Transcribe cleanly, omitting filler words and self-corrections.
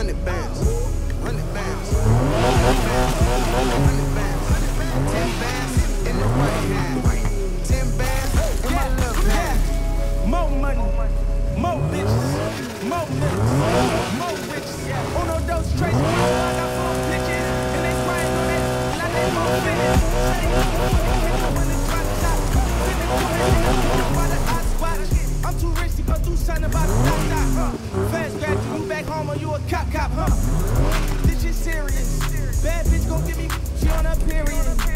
100 bands, 100 bands, 100 bands, 10 bands in the right hand, 10 bands in my left hand. More money, more bitches, more niggas, more riches. On no dose trace, I got 4 bitches, and they spraying on that like they more fitted. I'm too rich to go do something about the stop. Fast graduate, you back home or you a cop, huh? This shit serious. Bad bitch gon' give me, she on her period.